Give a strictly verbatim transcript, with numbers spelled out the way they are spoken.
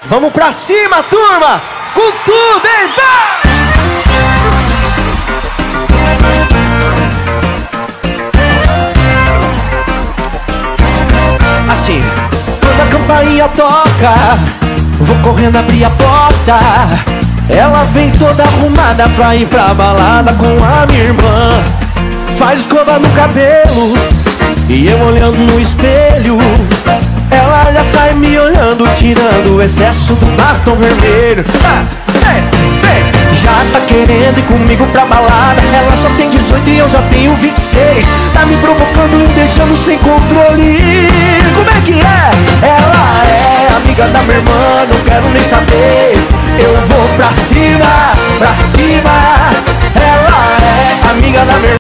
Vamos pra cima, turma! Com tudo, hein? Vai! Assim, quando a campainha toca, vou correndo abrir a porta. Ela vem toda arrumada pra ir pra balada com a minha irmã. Faz escova no cabelo e eu olhando no espelho. Ela já sai me olhando, tirando o excesso do batom vermelho. Ah, vem, vem. Já tá querendo ir comigo pra balada. Ela só tem dezoito e eu já tenho vinte e seis. Tá me provocando e me deixando sem controle. Como é que é? Ela é amiga da minha irmã, não quero nem saber. Eu vou pra cima, pra cima. Ela é amiga da minha irmã.